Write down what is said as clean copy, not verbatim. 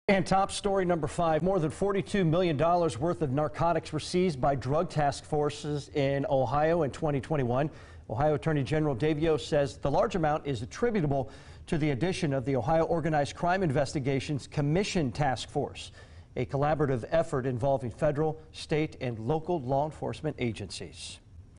And top story number 5, more than $42 million worth of narcotics were seized by drug task forces in Ohio in 2021. Ohio Attorney General Davio says the large amount is attributable to the addition of the Ohio Organized Crime Investigations Commission Task Force, a collaborative effort involving federal, state, and local law enforcement agencies.